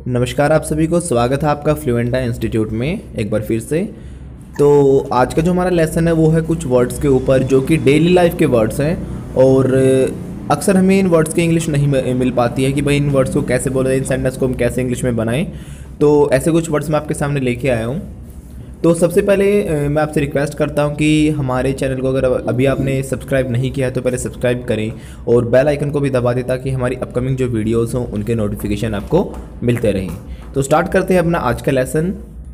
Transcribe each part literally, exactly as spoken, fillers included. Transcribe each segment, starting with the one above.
नमस्कार आप सभी को, स्वागत है आपका फ्लुएंटा इंस्टीट्यूट में एक बार फिर से। तो आज का जो हमारा लेसन है वो है कुछ वर्ड्स के ऊपर जो कि डेली लाइफ के वर्ड्स हैं और अक्सर हमें इन वर्ड्स की इंग्लिश नहीं मिल पाती है कि भाई इन वर्ड्स को कैसे बोला जाए, इन सेंटेंस को हम कैसे इंग्लिश में बनाएं। तो ऐसे कुछ वर्ड्स मैं आपके सामने लेके आया हूँ। तो सबसे पहले मैं आपसे रिक्वेस्ट करता हूं कि हमारे चैनल को अगर अभी आपने सब्सक्राइब नहीं किया है तो पहले सब्सक्राइब करें और बेल आइकन को भी दबा दें ताकि हमारी अपकमिंग जो वीडियोस हों उनके नोटिफिकेशन आपको मिलते रहें। तो स्टार्ट करते हैं अपना आज का lesson.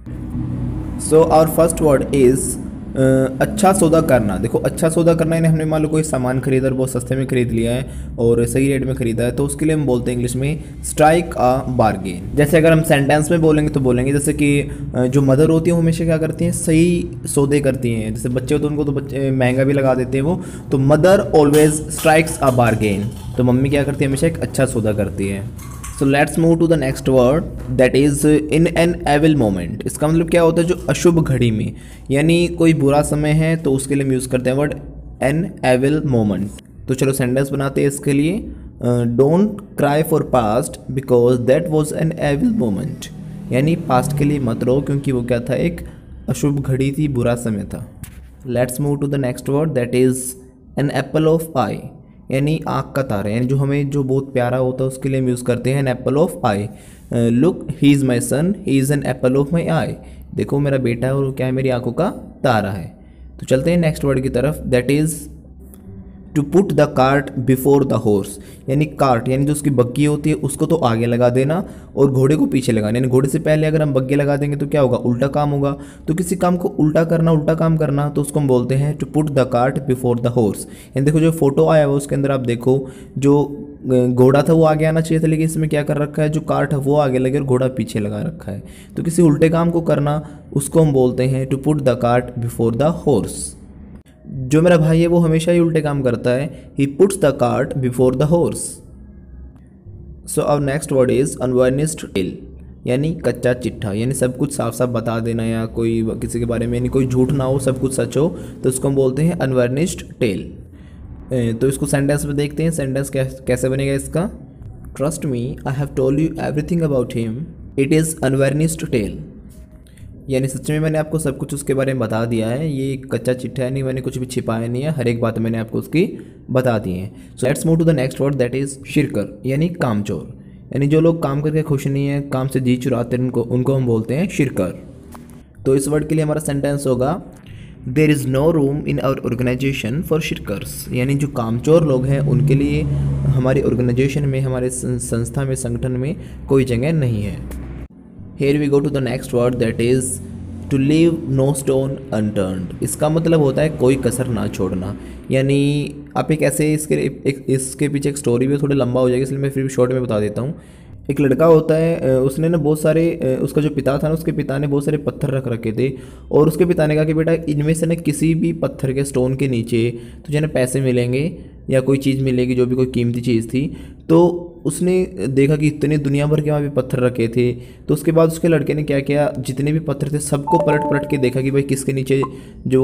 So our first word is अच्छा सौदा करना। देखो, अच्छा सौदा करना यानी हमने मान लो कोई सामान खरीदा और बहुत सस्ते में खरीद लिया है और सही रेट में खरीदा है, तो उसके लिए हम बोलते हैं इंग्लिश में स्ट्राइक अ बार्गेन। जैसे अगर हम सेंटेंस में बोलेंगे तो बोलेंगे जैसे कि जो मदर होती है वो हमेशा क्या करती हैं, सही सौदे करती हैं। जैसे बच्चे होते हैं उनको तो बच्चे महंगा भी लगा देते हैं वो, तो mother always strikes a bargain. तो मम्मी क्या करती है, हमेशा एक अच्छा सौदा करती है। So let's move to the next word that is in an evil moment. इसका मतलब क्या होता है, जो अशुभ घड़ी में, यानी कोई बुरा समय है तो उसके लिए हम यूज़ करते हैं वर्ड एन एविल मोमेंट। तो चलो सेंटेंस बनाते हैं इसके लिए। Don't cry for past because that was an evil moment. यानी पास्ट के लिए मत रो क्योंकि वो क्या था, एक अशुभ घड़ी थी, बुरा समय था। Let's move to the next word that is an apple of eye. यानी आँख का तारा, यानी जो हमें जो बहुत प्यारा होता है उसके लिए हम यूज़ करते हैं an apple of eye. Look he is my son, he is an apple of my eye. देखो मेरा बेटा है और वो क्या है, मेरी आंखों का तारा है। तो चलते हैं नेक्स्ट वर्ड की तरफ that is to put the cart before the horse. यानी कार्ट यानी जो उसकी बग्गी होती है उसको तो आगे लगा देना और घोड़े को पीछे लगाना। यानी घोड़े से पहले अगर हम बग्गी लगा देंगे तो क्या होगा, उल्टा काम होगा। तो किसी काम को उल्टा करना, उल्टा काम करना, तो उसको हम बोलते हैं to put the cart before the horse. यानी देखो जो फोटो आया हुआ उसके अंदर आप देखो, जो घोड़ा था वो आगे आना चाहिए था, लेकिन इसमें क्या कर रखा है, जो कार्ट है वो आगे लगे और घोड़ा पीछे लगा रखा है। तो किसी उल्टे काम को करना उसको हम बोलते हैं to put the cart before the horse. जो मेरा भाई है वो हमेशा ही उल्टे काम करता है, he puts the cart before the horse. So our next word is unvarnished tale. यानी कच्चा चिट्ठा, यानी सब कुछ साफ साफ बता देना या कोई किसी के बारे में यानी कोई झूठ ना हो, सब कुछ सच हो, तो उसको हम बोलते हैं अनवर्निश्ड टेल। तो इसको सेंटेंस में देखते हैं, सेंटेंस कैसे बनेगा इसका। Trust me I have told you everything about him, it is unvarnished tale. यानी सच में मैंने आपको सब कुछ उसके बारे में बता दिया है, ये एक कच्चा चिट्ठा है, नहीं मैंने कुछ भी छिपाया नहीं है, हर एक बात मैंने आपको उसकी बता दी है। So let's move to the next word that is shirker. यानी कामचोर। यानी जो लोग काम करके खुश नहीं है, काम से जी चुराते हैं, उनको उनको हम बोलते हैं शिरकर। तो इस वर्ड के लिए हमारा सेंटेंस होगा there is no room in our organisation for shirkers. यानी जो कामचोर लोग हैं उनके लिए हमारी ऑर्गेनाइजेशन में, हमारे संस्था में, संगठन में कोई जगह नहीं है। Here we go to the next word that is to leave no stone unturned। इसका मतलब होता है कोई कसर ना छोड़ना। यानी आप एक ऐसे इसके एक इसके पीछे एक स्टोरी भी थोड़ी लंबा हो जाएगी, इसलिए मैं फिर शॉर्ट में बता देता हूँ। एक लड़का होता है, उसने ना बहुत सारे, उसका जो पिता था ना, उसके पिता ने बहुत सारे पत्थर रख रखे थे और उसके पिता ने कहा कि बेटा इनमें से ना किसी भी पत्थर के स्टोन के नीचे तुझे ना पैसे मिलेंगे या कोई चीज़ मिलेगी जो भी कोई कीमती चीज़ थी। तो उसने देखा कि इतने दुनिया भर के वहाँ भी पत्थर रखे थे। तो उसके बाद उसके लड़के ने क्या किया, जितने भी पत्थर थे सबको पलट पलट के देखा कि भाई किसके नीचे जो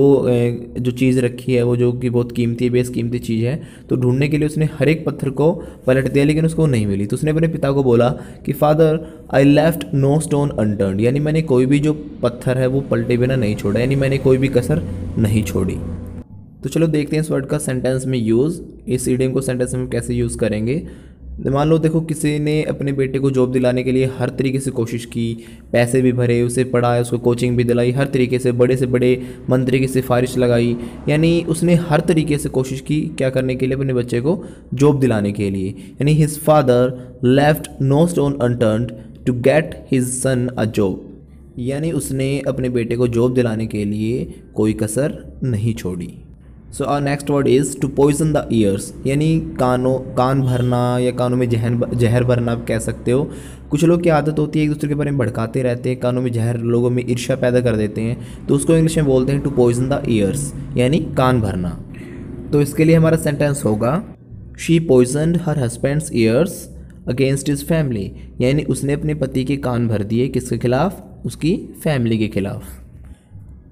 जो चीज़ रखी है वो जो कि बहुत कीमती है, बेस कीमती चीज़ है। तो ढूंढने के लिए उसने हर एक पत्थर को पलट दिया लेकिन उसको नहीं मिली। तो उसने अपने पिता को बोला कि father I left no stone unturned. यानी मैंने कोई भी जो पत्थर है वो पलटे बिना नहीं छोड़ा, यानी मैंने कोई भी कसर नहीं छोड़ी। तो चलो देखते हैं इस वर्ड का सेंटेंस में यूज़, इस इडियम को सेंटेंस में कैसे यूज़ करेंगे। मान लो देखो किसी ने अपने बेटे को जॉब दिलाने के लिए हर तरीके से कोशिश की, पैसे भी भरे, उसे पढ़ाया, उसको कोचिंग भी दिलाई, हर तरीके से बड़े से बड़े मंत्री की सिफारिश लगाई। यानी उसने हर तरीके से कोशिश की क्या करने के लिए, अपने बच्चे को जॉब दिलाने के लिए। यानी his father left no stone unturned to get his son a job. यानी उसने अपने बेटे को जॉब दिलाने के लिए कोई कसर नहीं छोड़ी। So our next word is to poison the ears. यानी कानों कान भरना या कानों में जहर जहर भरना आप कह सकते हो। कुछ लोग की आदत होती है एक दूसरे के बारे में भड़काते रहते हैं, कानों में जहर, लोगों में ईर्ष्या पैदा कर देते हैं, तो उसको इंग्लिश में बोलते हैं टू पॉइजन द ईयर्स, यानी कान भरना। तो इसके लिए हमारा सेंटेंस होगा she poisoned her husband's ears against his family. यानी उसने अपने पति के कान भर दिए, किसके खिलाफ, उसकी फैमिली के खिलाफ।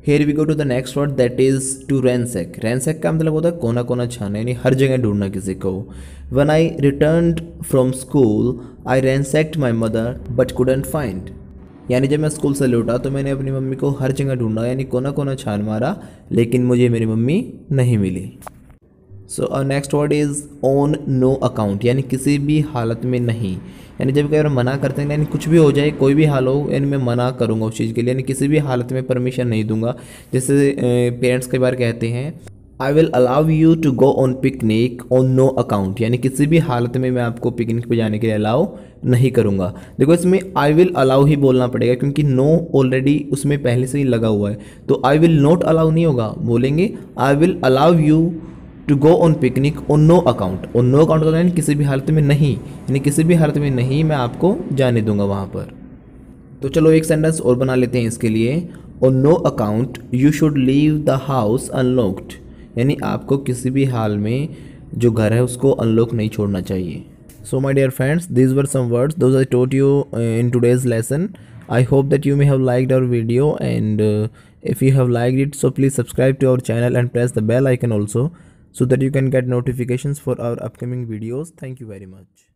Here we go to the next word, that is to ransack. Ransack का मतलब होता है कोना कोना छाना, यानी हर जगह ढूंढना किसी को. When I returned from school, I ransacked my mother but couldn't find. यानी जब मैं स्कूल से लौटा तो मैंने अपनी मम्मी को हर जगह ढूंढा, यानी कोना कोना छान मारा, लेकिन मुझे मेरी मम्मी नहीं मिली. So uh next word is on no account, यानी किसी भी हालत में नहीं. यानी जब कई बार मना करते हैं, यानी कुछ भी हो जाए, कोई भी हाल हो, यानी मैं मना करूँगा उस चीज़ के लिए, यानी किसी भी हालत में परमिशन नहीं दूंगा. जैसे पेरेंट्स कई बार कहते हैं I will allow you to go on picnic on no account, यानी किसी भी हालत में मैं आपको पिकनिक पे जाने के लिए अलाउ नहीं करूँगा. देखो इसमें आई विल अलाउ ही बोलना पड़ेगा, क्योंकि नो ऑलरेडी उसमें पहले से ही लगा हुआ है. तो आई विल नॉट अलाउ नहीं होगा, बोलेंगे I will allow you to go on picnic on no account. On no account का यानी किसी भी हालत में नहीं, यानी किसी भी हालत में नहीं मैं आपको जाने दूंगा वहाँ पर. तो चलो एक सेंटेंस और बना लेते हैं इसके लिए. On no account you should leave the house unlocked, यानी आपको किसी भी हाल में जो घर है उसको अनलॉक नहीं छोड़ना चाहिए. So my dear friends, these were some words those I taught you in today's lesson. I hope that you may have liked our video, and uh, if you have liked it, so please subscribe to our channel and press the bell icon also, so that you can get notifications for our upcoming videos. Thank you very much.